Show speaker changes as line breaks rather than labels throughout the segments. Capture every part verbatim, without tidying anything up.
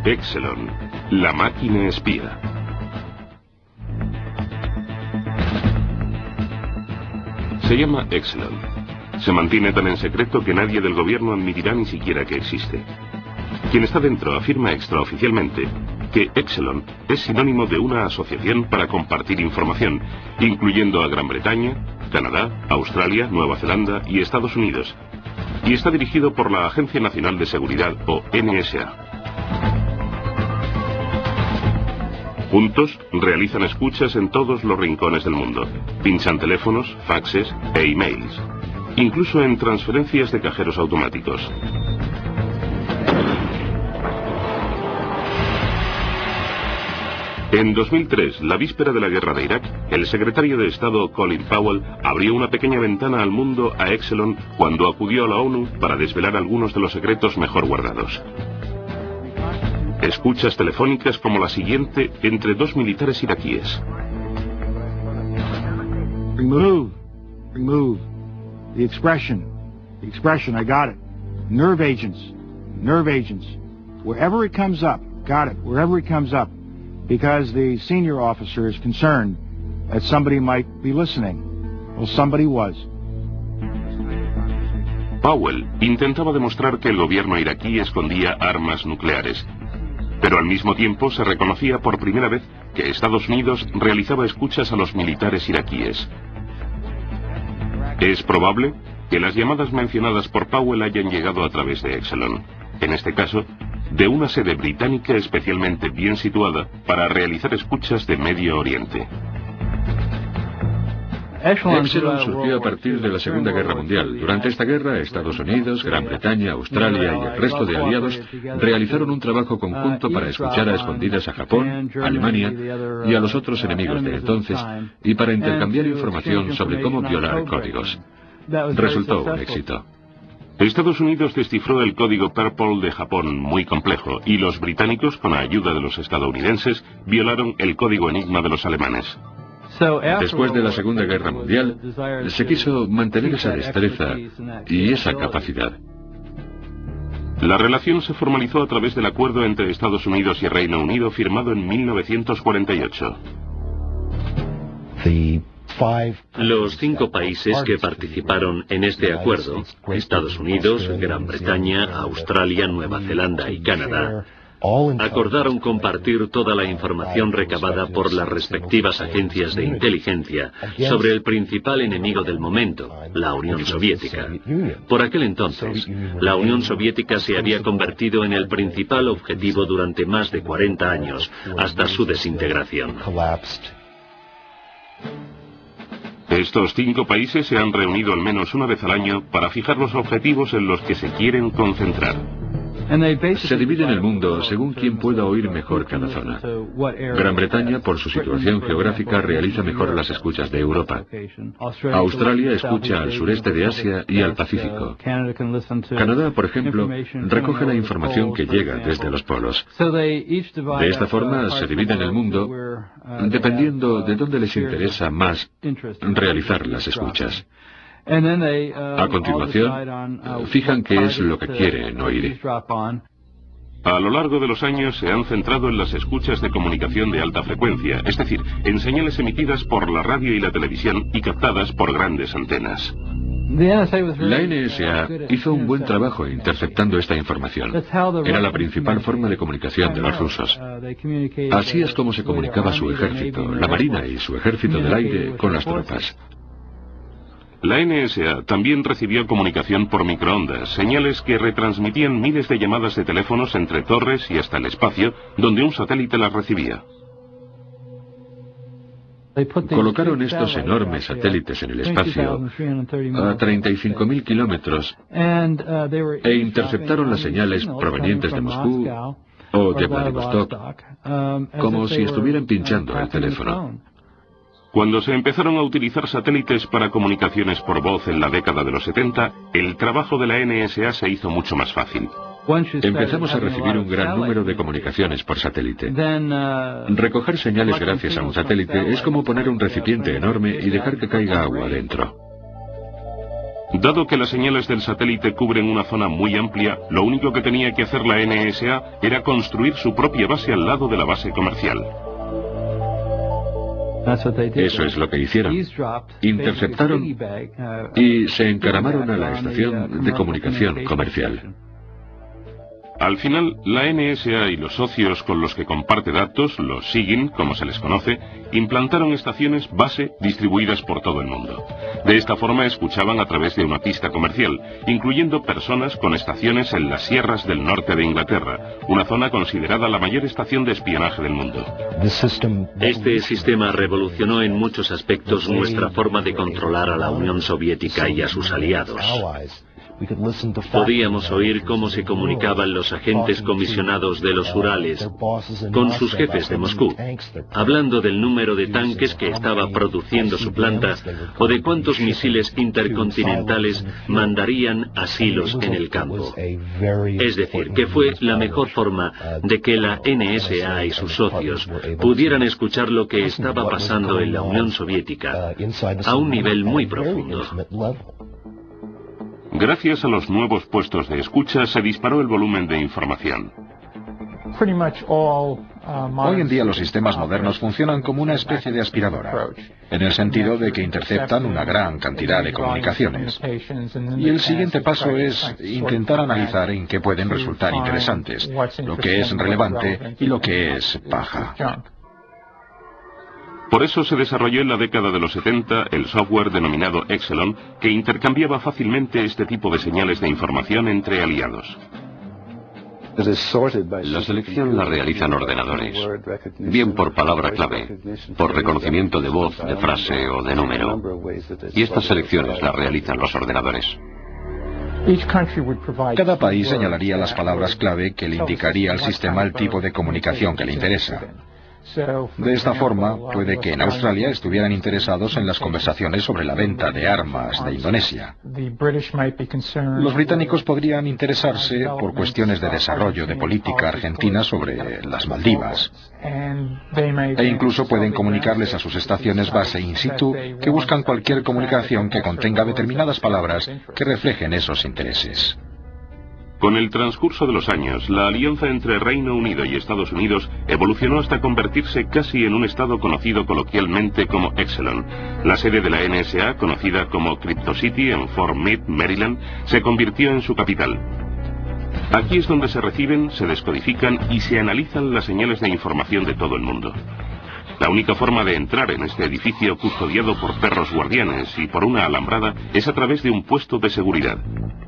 Exelon, la máquina espía. Se llama Exelon. Se mantiene tan en secreto que nadie del gobierno admitirá ni siquiera que existe. Quien está dentro afirma extraoficialmente que Exelon es sinónimo de una asociación para compartir información, incluyendo a Gran Bretaña, Canadá, Australia, Nueva Zelanda y Estados Unidos, y está dirigido por la Agencia Nacional de Seguridad, o N S A. Juntos realizan escuchas en todos los rincones del mundo, pinchan teléfonos, faxes e emails, incluso en transferencias de cajeros automáticos. En dos mil tres, la víspera de la guerra de Irak, el secretario de Estado Colin Powell abrió una pequeña ventana al mundo a Exelon cuando acudió a la ONU para desvelar algunos de los secretos mejor guardados. Escuchas telefónicas como la siguiente entre dos militares iraquíes.
Remove, remove, the expression, the expression, I got it. Nerve agents, nerve agents, wherever it comes up, got it, wherever it comes up. Because the senior officer is concerned that somebody might be listening. Well, somebody was.
Powell intentaba demostrar que el gobierno iraquí escondía armas nucleares, pero al mismo tiempo se reconocía por primera vez que Estados Unidos realizaba escuchas a los militares iraquíes. Es probable que las llamadas mencionadas por Powell hayan llegado a través de Exelon. En este caso, de una sede británica especialmente bien situada para realizar escuchas de Medio Oriente.
Exelon surgió a partir de la Segunda Guerra Mundial. Durante esta guerra, Estados Unidos, Gran Bretaña, Australia y el resto de aliados realizaron un trabajo conjunto para escuchar a escondidas a Japón, Alemania y a los otros enemigos de entonces, y para intercambiar información sobre cómo violar códigos. Resultó un éxito.
Estados Unidos descifró el código Purple de Japón, muy complejo, y los británicos, con la ayuda de los estadounidenses, violaron el código Enigma de los alemanes.
Después de la Segunda Guerra Mundial, se quiso mantener esa destreza y esa capacidad.
La relación se formalizó a través del acuerdo entre Estados Unidos y Reino Unido firmado en mil novecientos cuarenta y ocho.
Los cinco países que participaron en este acuerdo, Estados Unidos, Gran Bretaña, Australia, Nueva Zelanda y Canadá, acordaron compartir toda la información recabada por las respectivas agencias de inteligencia sobre el principal enemigo del momento, la Unión Soviética. Por aquel entonces, la Unión Soviética se había convertido en el principal objetivo durante más de cuarenta años, hasta su desintegración.
Estos cinco países se han reunido al menos una vez al año para fijar los objetivos en los que se quieren concentrar.
Se divide en el mundo según quien pueda oír mejor cada zona. Gran Bretaña, por su situación geográfica, realiza mejor las escuchas de Europa. Australia escucha al sureste de Asia y al Pacífico. Canadá, por ejemplo, recoge la información que llega desde los polos. De esta forma se divide en el mundo dependiendo de dónde les interesa más realizar las escuchas. A continuación, fijan qué es lo que quieren oír.
A lo largo de los años se han centrado en las escuchas de comunicación de alta frecuencia, es decir, en señales emitidas por la radio y la televisión y captadas por grandes antenas.
La N S A hizo un buen trabajo interceptando esta información. Era la principal forma de comunicación de los rusos. Así es como se comunicaba su ejército, la Marina y su ejército del aire con las tropas.
La N S A también recibió comunicación por microondas, señales que retransmitían miles de llamadas de teléfonos entre torres y hasta el espacio, donde un satélite las recibía.
Colocaron estos enormes satélites en el espacio a treinta y cinco mil kilómetros e interceptaron las señales provenientes de Moscú o de Vladivostok, como si estuvieran pinchando el teléfono.
Cuando se empezaron a utilizar satélites para comunicaciones por voz en la década de los setenta, el trabajo de la N S A se hizo mucho más fácil.
Empezamos a recibir un gran número de comunicaciones por satélite. Recoger señales gracias a un satélite es como poner un recipiente enorme y dejar que caiga agua dentro.
Dado que las señales del satélite cubren una zona muy amplia, lo único que tenía que hacer la N S A era construir su propia base al lado de la base comercial.
Eso es lo que hicieron. Interceptaron y se encaramaron a la estación de comunicación comercial.
Al final, la N S A y los socios con los que comparte datos, los SIGINT, como se les conoce, implantaron estaciones base distribuidas por todo el mundo. De esta forma escuchaban a través de una pista comercial, incluyendo personas con estaciones en las sierras del norte de Inglaterra, una zona considerada la mayor estación de espionaje del mundo.
Este sistema revolucionó en muchos aspectos nuestra forma de controlar a la Unión Soviética y a sus aliados. Podíamos oír cómo se comunicaban los agentes comisionados de los Urales con sus jefes de Moscú, hablando del número de tanques que estaba produciendo su planta o de cuántos misiles intercontinentales mandarían a silos en el campo. Es decir, que fue la mejor forma de que la N S A y sus socios pudieran escuchar lo que estaba pasando en la Unión Soviética a un nivel muy profundo.
Gracias a los nuevos puestos de escucha se disparó el volumen de información.
Hoy en día los sistemas modernos funcionan como una especie de aspiradora, en el sentido de que interceptan una gran cantidad de comunicaciones. Y el siguiente paso es intentar analizar en qué pueden resultar interesantes, lo que es relevante y lo que es paja.
Por eso se desarrolló en la década de los setenta el software denominado Exelon, que intercambiaba fácilmente este tipo de señales de información entre aliados.
La selección la realizan ordenadores, bien por palabra clave, por reconocimiento de voz, de frase o de número. Y estas selecciones las realizan los ordenadores.
Cada país señalaría las palabras clave que le indicaría al sistema el tipo de comunicación que le interesa. De esta forma, puede que en Australia estuvieran interesados en las conversaciones sobre la venta de armas de Indonesia. Los británicos podrían interesarse por cuestiones de desarrollo de política argentina sobre las Maldivas. E incluso pueden comunicarles a sus estaciones base in situ que buscan cualquier comunicación que contenga determinadas palabras que reflejen esos intereses.
Con el transcurso de los años, la alianza entre Reino Unido y Estados Unidos evolucionó hasta convertirse casi en un estado conocido coloquialmente como Exelon. La sede de la N S A, conocida como Crypto City en Fort Meade, Maryland, se convirtió en su capital. Aquí es donde se reciben, se descodifican y se analizan las señales de información de todo el mundo. La única forma de entrar en este edificio custodiado por perros guardianes y por una alambrada es a través de un puesto de seguridad.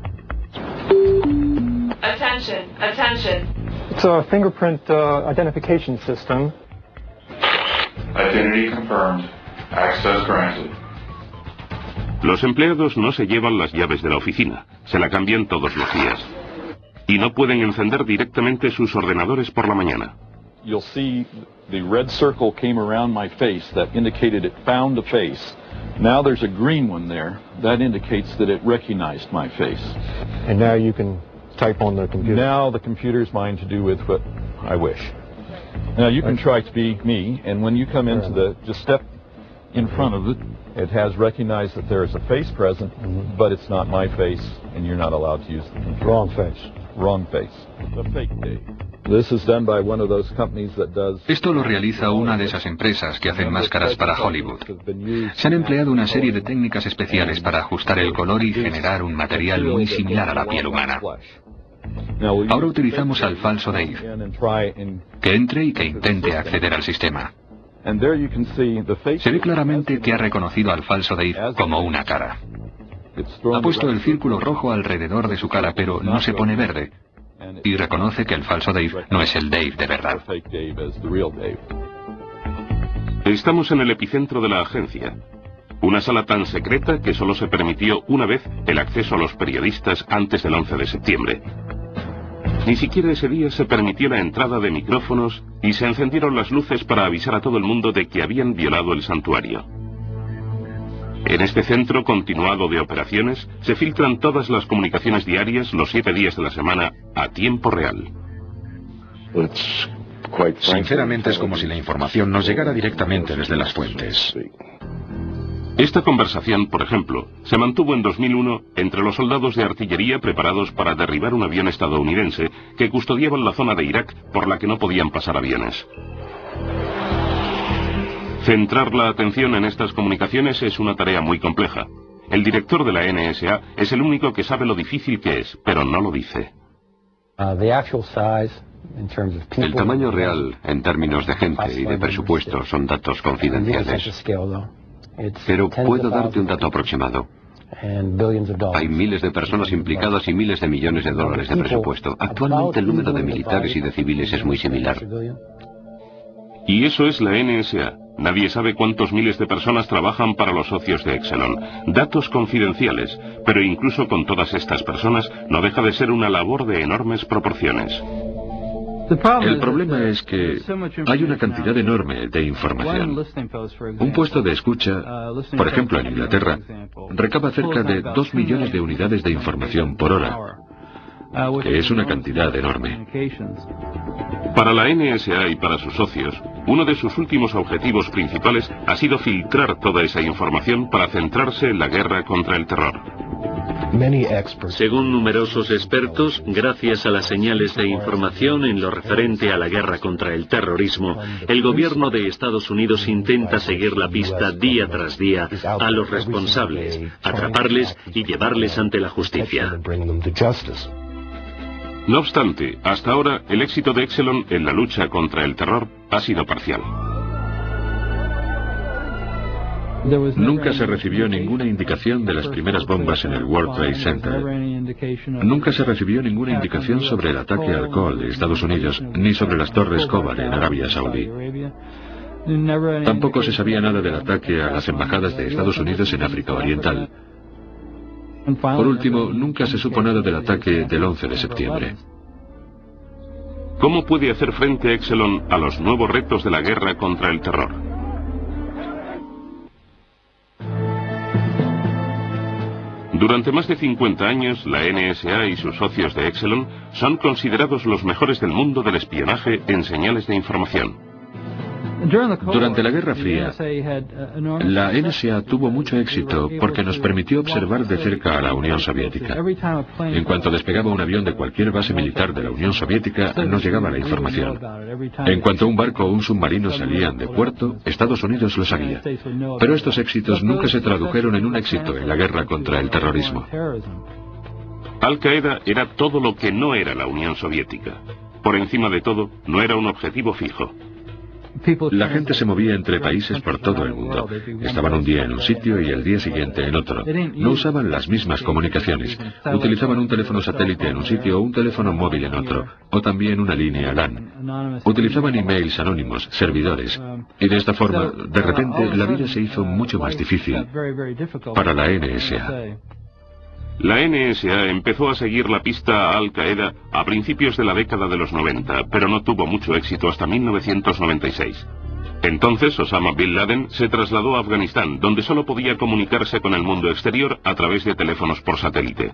Attention, attention.
It's a fingerprint uh, identification system.
Identity confirmed. Access granted.
Los empleados no se llevan las llaves de la oficina, se la cambian todos los días. Y no pueden encender directamente sus ordenadores por la mañana.
You'll see the red circle came around my face that indicated it found the face. Now there's a green one there that indicates that it recognized my face.
And now you can type on the computer.
Now the computer's mine to do with what I wish. Now you can try to be me, and when you come into the, just step in front of it, it has recognized that there is a face present, mm-hmm. but it's not my face, and you're not allowed to use the computer.
Wrong face.
Wrong face. The fake Dave. This is done by one of those companies that does...
Esto lo realiza una de esas empresas que hacen máscaras para Hollywood. Se han empleado una serie de técnicas especiales para ajustar el color y generar un material muy similar a la piel humana. Ahora utilizamos al falso Dave, que entre y que intente acceder al sistema. Se ve claramente que ha reconocido al falso Dave como una cara. Ha puesto el círculo rojo alrededor de su cara, pero no se pone verde. Y reconoce que el falso Dave no es el Dave de verdad.
Estamos en el epicentro de la agencia. Una sala tan secreta que solo se permitió una vez el acceso a los periodistas antes del once de septiembre. Ni siquiera ese día se permitió la entrada de micrófonos y se encendieron las luces para avisar a todo el mundo de que habían violado el santuario. En este centro continuado de operaciones se filtran todas las comunicaciones diarias los siete días de la semana a tiempo real.
Sinceramente es como si la información nos llegara directamente desde las fuentes.
Esta conversación, por ejemplo, se mantuvo en dos mil uno entre los soldados de artillería preparados para derribar un avión estadounidense que custodiaban la zona de Irak por la que no podían pasar aviones. Centrar la atención en estas comunicaciones es una tarea muy compleja. El director de la N S A es el único que sabe lo difícil que es, pero no lo dice.
El tamaño real, en términos de gente y de presupuesto, son datos confidenciales. Pero puedo darte un dato aproximado. Hay miles de personas implicadas y miles de millones de dólares de presupuesto. Actualmente el número de militares y de civiles es muy similar.
Y eso es la N S A. Nadie sabe cuántos miles de personas trabajan para los socios de Exelon. Datos confidenciales, pero incluso con todas estas personas no deja de ser una labor de enormes proporciones.
El problema es que hay una cantidad enorme de información. Un puesto de escucha, por ejemplo en Inglaterra, recaba cerca de dos millones de unidades de información por hora, que es una cantidad enorme.
Para la N S A y para sus socios, uno de sus últimos objetivos principales ha sido filtrar toda esa información para centrarse en la guerra contra el terror.
Según numerosos expertos, gracias a las señales de información en lo referente a la guerra contra el terrorismo, el gobierno de Estados Unidos intenta seguir la pista día tras día a los responsables, atraparles y llevarles ante la justicia.
No obstante, hasta ahora el éxito de Exelon en la lucha contra el terror ha sido parcial.
Nunca se recibió ninguna indicación de las primeras bombas en el World Trade Center. Nunca se recibió ninguna indicación sobre el ataque al Col de Estados Unidos, ni sobre las Torres Khobar en Arabia Saudí. Tampoco se sabía nada del ataque a las embajadas de Estados Unidos en África Oriental. Por último, nunca se supo nada del ataque del once de septiembre.
¿Cómo puede hacer frente Exelon a los nuevos retos de la guerra contra el terror? Durante más de cincuenta años, la N S A y sus socios de Exelon son considerados los mejores del mundo del espionaje en señales de información.
Durante la Guerra Fría, la N S A tuvo mucho éxito porque nos permitió observar de cerca a la Unión Soviética. En cuanto despegaba un avión de cualquier base militar de la Unión Soviética, nos llegaba la información. En cuanto un barco o un submarino salían de puerto, Estados Unidos lo sabía. Pero estos éxitos nunca se tradujeron en un éxito en la guerra contra el terrorismo.
Al-Qaeda era todo lo que no era la Unión Soviética. Por encima de todo, no era un objetivo fijo.
La gente se movía entre países por todo el mundo. Estaban un día en un sitio y el día siguiente en otro. No usaban las mismas comunicaciones. Utilizaban un teléfono satélite en un sitio o un teléfono móvil en otro, o también una línea LAN. Utilizaban emails anónimos, servidores, y de esta forma, de repente, la vida se hizo mucho más difícil para la N S A.
La N S A empezó a seguir la pista a Al-Qaeda a principios de la década de los noventa, pero no tuvo mucho éxito hasta mil novecientos noventa y seis. Entonces Osama Bin Laden se trasladó a Afganistán, donde solo podía comunicarse con el mundo exterior a través de teléfonos por satélite.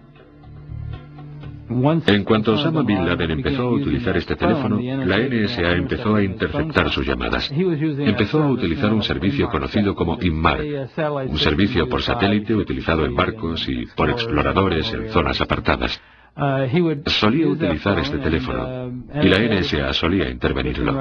En cuanto Osama Bin Laden empezó a utilizar este teléfono, la N S A empezó a interceptar sus llamadas. Empezó a utilizar un servicio conocido como INMAR, un servicio por satélite utilizado en barcos y por exploradores en zonas apartadas. Solía utilizar este teléfono y la N S A solía intervenirlo.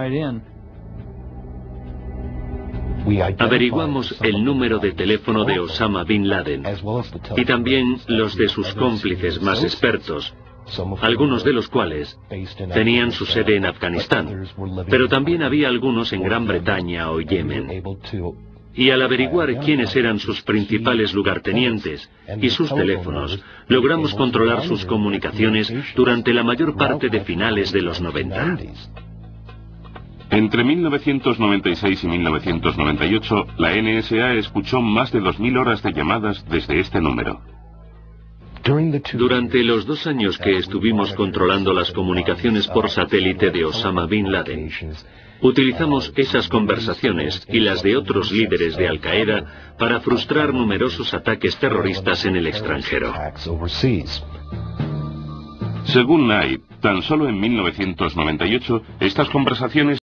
Averiguamos el número de teléfono de Osama Bin Laden y también los de sus cómplices más expertos, algunos de los cuales tenían su sede en Afganistán, pero también había algunos en Gran Bretaña o Yemen. Y al averiguar quiénes eran sus principales lugartenientes y sus teléfonos, logramos controlar sus comunicaciones durante la mayor parte de finales de los noventa.
Entre mil novecientos noventa y seis y mil novecientos noventa y ocho, la N S A escuchó más de dos mil horas de llamadas desde este número.
Durante los dos años que estuvimos controlando las comunicaciones por satélite de Osama Bin Laden, utilizamos esas conversaciones y las de otros líderes de Al-Qaeda para frustrar numerosos ataques terroristas en el extranjero.
Según Knight, tan solo en mil novecientos noventa y ocho, estas conversaciones